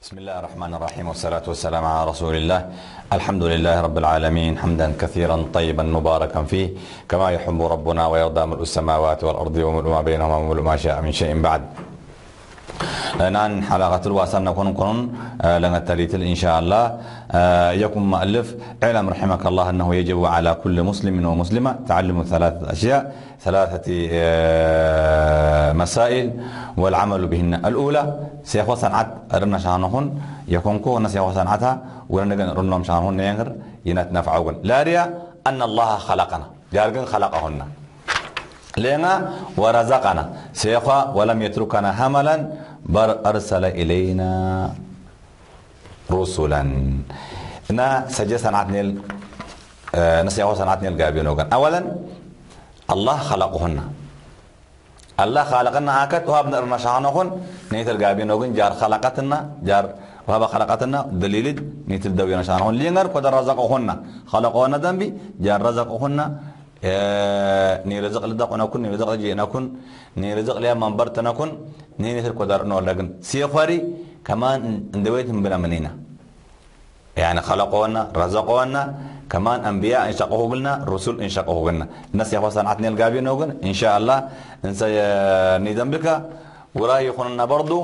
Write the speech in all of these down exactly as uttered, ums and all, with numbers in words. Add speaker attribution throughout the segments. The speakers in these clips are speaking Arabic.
Speaker 1: بسم الله الرحمن الرحيم والصلاة والسلام على رسول الله. الحمد لله رب العالمين حمدا كثيرا طيبا مباركا فيه كما يحب ربنا ويرضى ملء السماوات والأرض وملء ما بينهما وملء ما شاء من شيء بعد. نان حلقة الواسم نكون قرن لنا التاليتل إن شاء الله. يكون مؤلف اعلم رحمك الله أنه يجب على كل مسلم ومسلمة تعلم ثلاثة أشياء ثلاثة مسائل والعمل بهن. الأولى سيخوى صنعت أرنا شانهن يكون كو نسيخوى صنعتها ولنجن رنهم شانهن ينغر ينات نفعون. لا ريا أن الله خلقنا جارجن خلقهن لنا ورزقنا سيخوى ولم يتركنا هملا بل أرسل إلينا رسلا. نا سجى صنعتني آه نسيخوى صنعتني الجابينوغن. أولا الله خلقهن الله خلقنا أكت وهابنا المشاهنهن نيت الجابينوغن جار خلقتنا جار وهاب خلقتنا دليل نيت الدوينا شانهن لينغر قدر رزقهن خلقهن ذنبي جار رزقهن ني رزق لدقنا كن ني رزق جينا كن ني رزق ليا منبرتنا كن ني نيت القدر نولغن سيفاري كمان اندويت بلا منينا يعني خلقونا رزقونا كمان أنبياء إن شاءه قلنا رسول إن شاءه قلنا الناس يا صنعتني الجابين وقن إن شاء الله نسي ندم بك وراي يخوننا برضو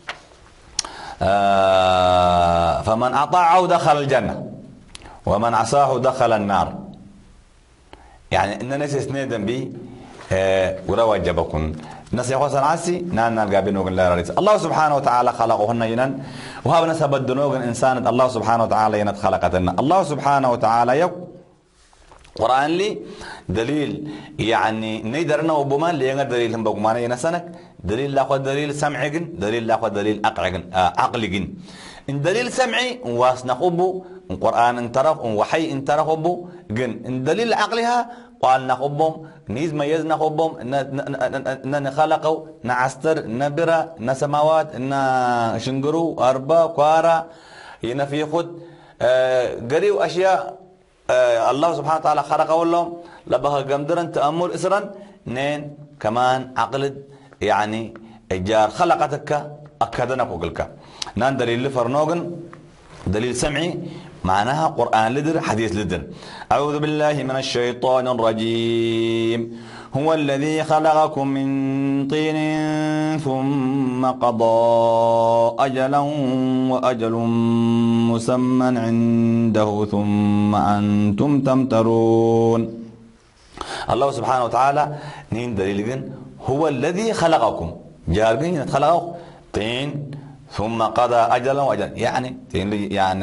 Speaker 1: آه فمن أطاعه دخل الجنة ومن عصاه دخل النار. يعني إن الناس يسندم بي آه ورا وجبكم الناس يا صنعتي نان الجابين وقن لا رئيس الله سبحانه وتعالى خلقهن ينن وهذا نسب الدنوغن إنسان الله سبحانه وتعالى ينت خلقتنا. الله سبحانه وتعالى يق قرآن لي دليل يعني نيدرنا وبمان لينا دليل هم بقمانة ينسنك دليل لا خد دليل سمعين دليل لا خد دليل عقلين عقلين. إن دليل سمعي واسنقبه القرآن انترف وحي انترفه جن إن دليل عقلها قال نخبهم نيز ميز نخبهم ن نخلقوا نعستر نبرة نسماوات نشنجرو أربا كوارا ينفي خد قريو أشياء الله سبحانه وتعالى خلقه لهم لبها قمدرا تأمل إسرا نين كمان عقلد يعني جار خلقتك أكدنا قولك نان دليل فرنوغن دليل سمعي معناها قرآن لدر حديث لدر. أعوذ بالله من الشيطان الرجيم. هو الذي خلقكم من طين ثم قضى أجلا وأجل مسمى عنده ثم أنتم تمترون. الله سبحانه وتعالى نين دليل هو الذي خلقكم جاربين خلقه طين ثم قضى أجلا وأجلا يعني يعني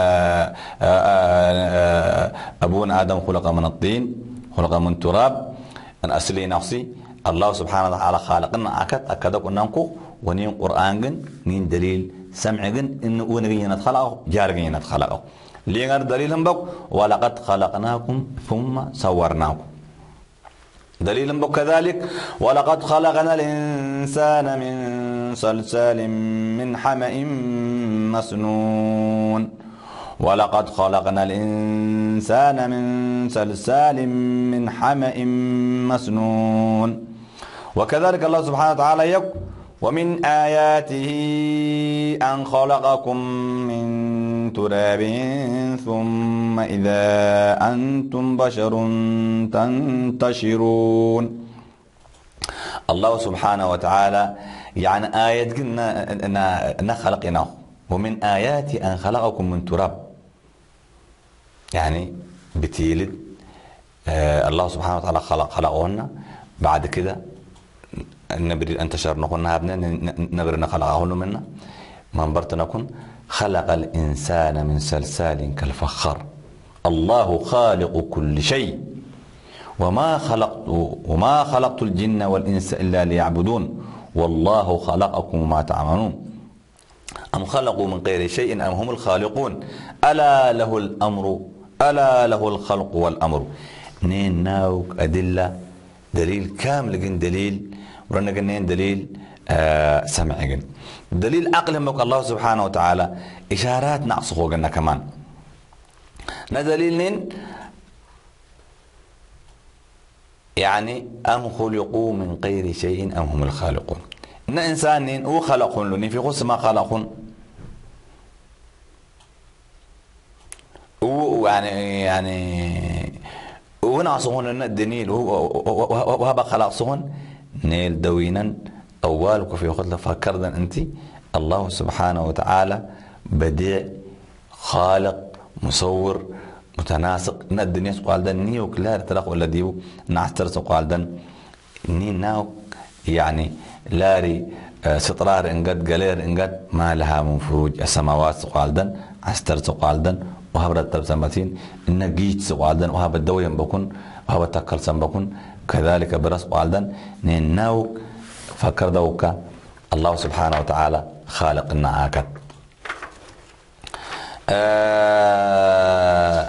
Speaker 1: أبونا آدم خلق من الطين خلق من تراب أن أصلي نفسي الله سبحانه وتعالى خالقنا أكد أكدك أنكو ونين قرآن نين دليل سمع إن ونغي نتخلقه جارغي نتخلقه ليغر دليل بق ولقد خلقناكم ثم صورناكم دليل بق كذلك ولقد خلقنا الإنسان من صلصال من حمأ مسنون ولقد خلقنا الإنسان من صلصال من حمأ مسنون. وكذلك الله سبحانه وتعالى يقول ومن آياته أن خلقكم من تراب ثم إذا أنتم بشر تنتشرون. الله سبحانه وتعالى يعني آيات قلنا أن خلقناه ومن آيات أن خلقكم من تراب يعني بتيلد آه الله سبحانه وتعالى خلق خلقهن بعد كده نبري انتشرنا كنا نبري نخلقهن منا منبرتنا كن خلق الإنسان من سلسال كالفخار الله خالق كل شيء وما خلقت وما خلقت الجن والإنس إلا ليعبدون والله خلقكم وما تعملون أم خلقوا من غير شيء أم هم الخالقون ألا له الأمر ألا له الخلق والأمر. نين ناوك أدلة دليل كامل جن دليل ورنا جنين دليل آه سمع جن دليل عقل مك الله سبحانه وتعالى إشارات نعصه جنا كمان ندليل نين يعني أم خلقوا من غير شيء أم هم الخالقون. إن إنسان هو خلق لني في قص ما خلق يعني يعني وهنا صهون الدنيل وهذا خلاق صهون نيل دوينا أولك في وقت فكرنا أنت الله سبحانه وتعالى بديع خالق مصور متناسق نا الدنيا سقال دن نيوك لا تلاق ولا ديو نعستر سقال دن ني ناوك يعني لاري سترار انقد قلير انقد ما لها من فروج السماوات سقال دن عستر سقال دن وهبر الترسمتين إن جيت سقال دن وهب الدوي بكون وهب تكل سنبكون كذلك برس سقال دن ني ناوك فكر دوك الله سبحانه وتعالى خالق النعاكت آه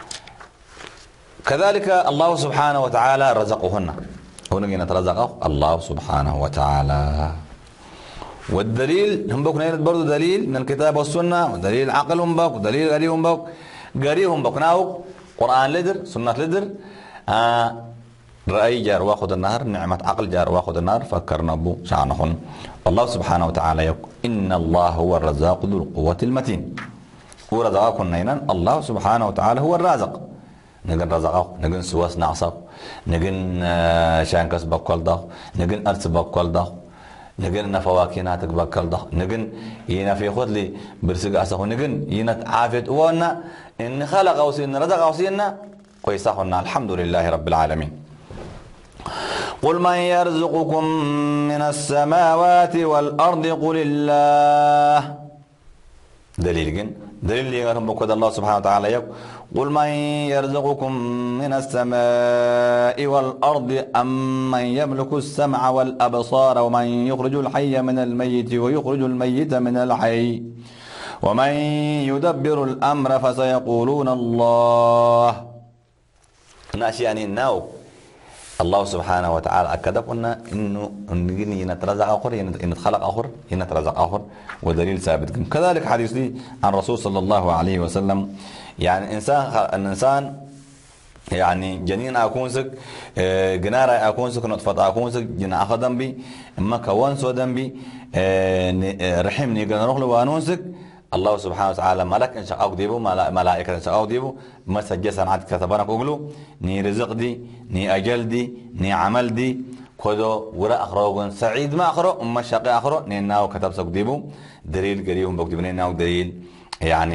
Speaker 1: كذلك الله سبحانه وتعالى رزقهن هنا نترزقه الله سبحانه وتعالى والدليل هم بك نيرد برضو دليل من الكتاب والسنة ودليل عقلهم بك ودليل قريهم بك قريهم بك ناوك قرآن لدر سنة لدر آه رأي جار واخذ النهر نعمة عقل جار واخذ النهر فكرنا بو شعنهن الله سبحانه وتعالى يقول إن الله هو الرزاق ذو القوة المتين ورزقكم نينا الله سبحانه وتعالى هو الرازق نجن رزقه نجن سواس نعصب نجن شانكس بكل ضخ نجن أرس بكل ضخ نجن نفواكينات بكل ضخ نجن ينا في خذلي برسق أسه نجن ينا عافيت وانا إن خلق أوسينا رزق أوسينا كويسهن الحمد لله رب العالمين قل من يرزقكم من السماوات والأرض قل الله دليل جن دليل اللي يقولون بقول الله سبحانه وتعالى يقول قل من يرزقكم من السماء والأرض أم من يملك السمع والأبصار ومن يخرج الحي من الميت ويخرج الميت من الحي ومن يدبر الأمر فسيقولون الله ناس يعني الناو الله سبحانه وتعالى أكد قلنا إنه نجني ينترزق آخر ينتخلق آخر ينترزق آخر ودليل ثابت كذلك حديث لي عن رسول صلى الله عليه وسلم يعني إنسان الإنسان يعني جنين أكونسك جنارة أكونسك نطفة أكونسك جنا أخدم بي أما كوان سودم بي رحمني جنا نخلو وانونسك الله سبحانه وتعالى ملك إن شاء الله ديبو ملائكة إن شاء الله ديبو ما سجسن عاد كتبنا قولوا ني رزق دي ني أجل دي ني عمل دي كذا وراء أخرون سعيد ما أخره أما شقي أخره ني ناو كتب سق ديبو دليل قريهم بكتب ني ناو دليل يعني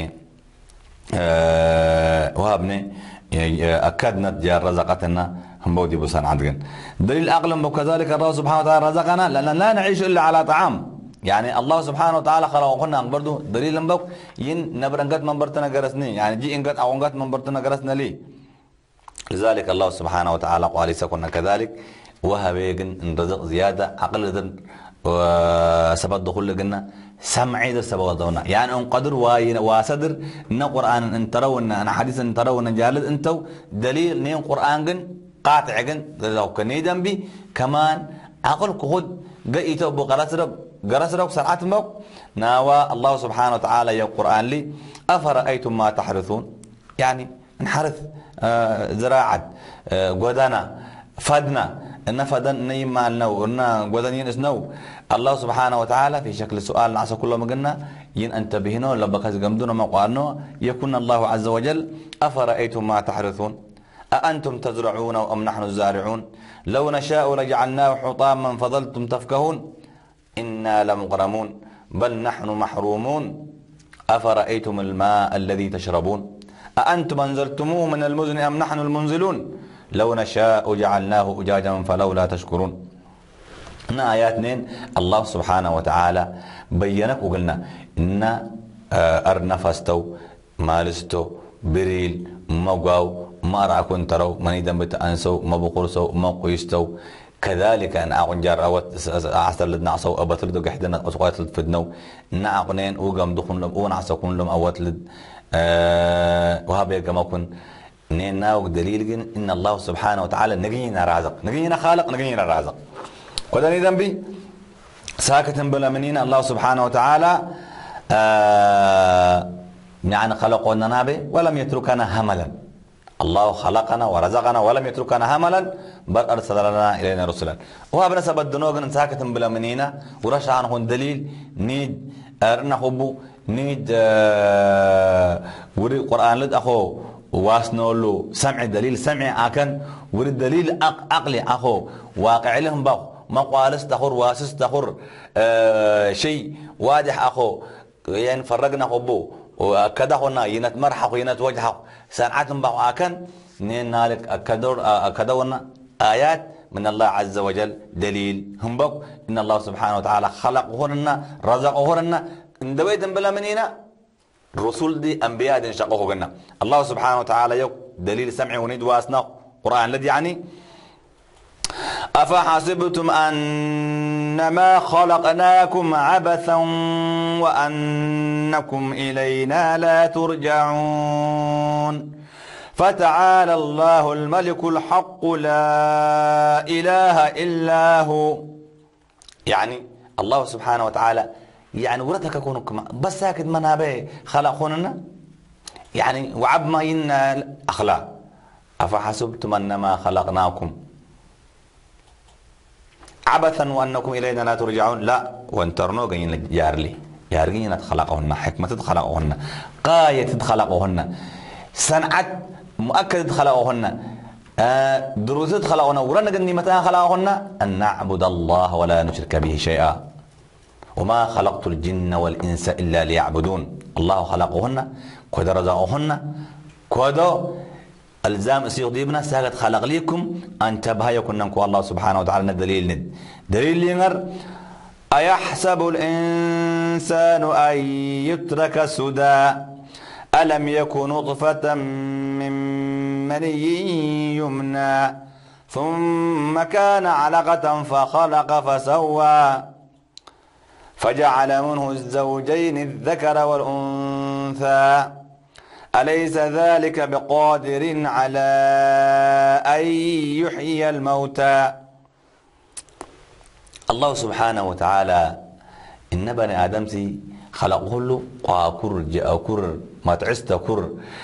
Speaker 1: أه وهابني أكدنا جار رزقتنا هم بودي بسان عندنا دليل أقلم وكذلك الله سبحانه وتعالى رزقنا لأن لا نعيش إلا على طعام يعني الله سبحانه وتعالى خلقنا برضو دليل بك ين نبرنجت من برتنا جرسني يعني جي انجت او انجت من برتنا جرسنا لي لذلك الله سبحانه وتعالى قال سكنا كذلك وهب يجن رزق زياده عقل وسبب دخول لجنة سمعي ذا سبب ضونا يعني ان قدر واسدر ان قران ان ترون انا حديث ان ترون جالد انتو دليل نين قران جن قاطع جن لو كنيدم بي كمان عقل خد جئتو بقرات رب قرأت لك سرعة موك ناوى الله سبحانه وتعالى يا القرآن لي أفرأيتم ما تحرثون يعني نحرث آه زراعة آه قدنا فدنا إن فدن نيم مالنا وإن قدنين اسنو الله سبحانه وتعالى في شكل سؤال نعسى كل ما قلنا ين أنتبهنا لبكاز قمدنا ما قالنا يكون الله عز وجل أفرأيتم ما تحرثون أأنتم تزرعون أم نحن الزارعون لو نشاء لجعلناه حطاما فظلتم تفكهون إنا لمغرمون بل نحن محرومون أفرأيتم الماء الذي تشربون أأنتم أنزلتموه من المزن أم نحن المنزلون لو نشاء جعلناه أجاجا فلولا تشكرون هنا آيات نين الله سبحانه وتعالى بينك وقلنا إن أرنفستو مالستو بريل موقاو ما رأكن تروا من يدنبت أنسو ما بقرسو ما قيستو كذلك أن أعنجر أوت أعسر لدنا عصو أبطل دو قحدنا أسقاط لد فدنو نعقنين وقام دخون لهم أو نعسكون لهم أوت لد أه وهابي كما كن نين ناوك دليل إن الله سبحانه وتعالى نجينا رازق نجينا خالق نجينا رازق قدني ذنبي ساكت بلا منين الله سبحانه وتعالى أه يعني خلقنا نابي ولم يتركنا هملا الله خلقنا ورزقنا ولم يتركنا هملا بل أرسل لنا إلينا رسلا وهذا سبب دنوغن ساكت بلا منينا ورشا عنهم دليل نيد أرنا خبو نيد وري القرآن لد أخو واسنولو سمع دليل سمعي أكن ورد دليل عقلي أخو واقع لهم باخ ما قالس تخر واسس تخر آه شيء واضح أخو يعني فرقنا خبو وكذا هنا ينت مرحق ينت وجهق سنعتهم باخ أكن نين نالك أكدر أكدرنا آيات من الله عز وجل دليل هم بق إن الله سبحانه وتعالى خلقهن رزقهن إن دويت بلا منينا الرسول دي أنبياء دي انشقوه قلنا الله سبحانه وتعالى يق دليل سمعي ونيد واسنا قرآن الذي يعني أفحسبتم أنما خلقناكم عبثا وأنكم إلينا لا ترجعون فتعالى الله الملك الحق لا إله إلا هو يعني الله سبحانه وتعالى يعني ورتك كونكم بس ساكت منابه خلقونا يعني وعب ما ين أخلاق أفحسبتم أنما خلقناكم عبثا وأنكم إلينا لا ترجعون لا وانترنو جين جارلي جارجين خلقوهن حكمة خلقوهن قاية خلقوهن صنعت مؤكد خلقوهن آه دروس خلقوهن ورنا جني متى خلقوهن أن نعبد الله ولا نشرك به شيئا وما خلقت الجن والإنس إلا ليعبدون الله خلقهن كود رزقهن كود الزام سيغ ديبنا ساقت خلق ليكم أن تبهيكم نمكو الله سبحانه وتعالى دليل ند دليل لنر أيحسب الإنسان أن يترك سدى ألم يكن نطفة من مني يمنى ثم كان علقة فخلق فسوى فجعل منه الزوجين الذكر والأنثى أليس ذلك بقادر على أن يحيي الموتى الله سبحانه وتعالى إن بني آدم سي خلقه له قاكر جاكر ما تعست كر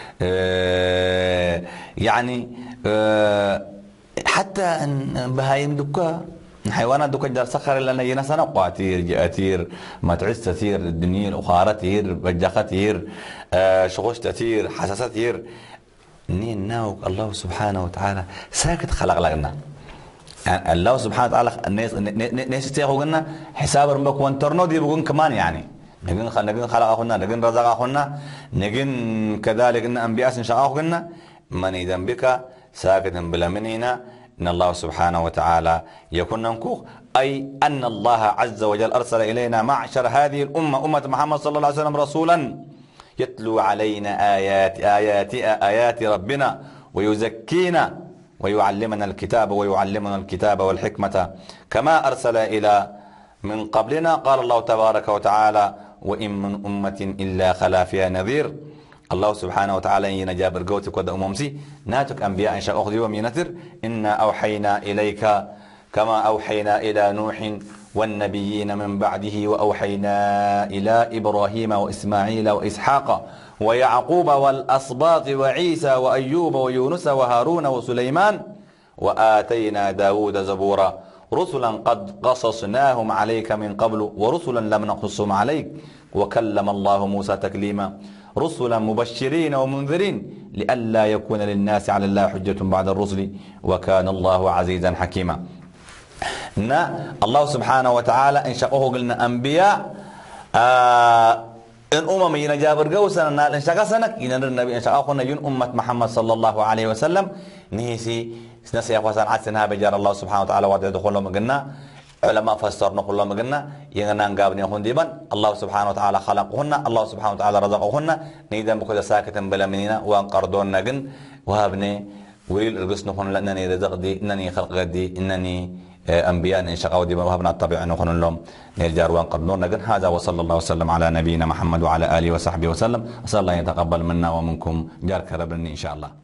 Speaker 1: اه يعني اه حتى ان بهايم دكا حيوانات دوك جار سخر لنا ينسنا قاتير جاتير ما تعس تثير الدنيا الاخرى تثير بجاخه تثير آه شغوش تثير حساسات تثير نين ناوك الله سبحانه وتعالى ساكت خلق لنا يعني الله سبحانه وتعالى الناس ناس تاخذ لنا حساب ربك وانترنو دي بقول كمان يعني نجن نجن خلق اخونا نجن رزق اخونا نجن كذلك ان انبياء ان شاء اخونا من اذن بك ساكت بلا منينا إن الله سبحانه وتعالى يكون ننكوخ أي أن الله عز وجل أرسل إلينا معشر هذه الأمة أمة محمد صلى الله عليه وسلم رسولا يتلو علينا آيات آيات آيات ربنا ويزكينا ويعلمنا الكتاب ويعلمنا الكتاب والحكمة كما أرسل إلى من قبلنا قال الله تبارك وتعالى وإن من أمة إلا خلا فيها نذير الله سبحانه وتعالى ينجاب رجوتك ود أممسي ناتك أنبياء إن شاء أخذي ومينتر إنا أوحينا إليك كما أوحينا إلى نوح والنبيين من بعده وأوحينا إلى إبراهيم وإسماعيل وإسحاق ويعقوب والأسباط وعيسى وأيوب ويونس وهارون وسليمان وآتينا داود زبورا رسلا قد قصصناهم عليك من قبل ورسلا لم نقصهم عليك وكلم الله موسى تكليما رسلا مبشرين ومنذرين لئلا يكون للناس على الله حجة بعد الرسل وكان الله عزيزا حكيما. نا الله سبحانه وتعالى إن شاءه قلنا أنبياء آه إن أمم ينجابر قوسنا إن شاء سنك إن النبي إن شاء قلنا ين أمة محمد صلى الله عليه وسلم نهيسي نسي أخوة عسنها بجار الله سبحانه وتعالى وعد يدخلهم قلنا علماء فسرنا كلهم قلنا ينغنان قابني هون ديبان الله سبحانه وتعالى خلقهن الله سبحانه وتعالى رزقهن نيدان بكذا ساكتا بلا منينا وان قردون نقن وهابني ويل القسن هون لأنني رزق دي إنني خلق دي إنني أنبياء إن شقاو دي وهابنا الطبيعة نخون لهم نرجار وان قردون نقن هذا وصلى الله وسلم على نبينا محمد وعلى آله وصحبه وسلم أسأل الله يتقبل منا ومنكم جار كربني إن شاء الله.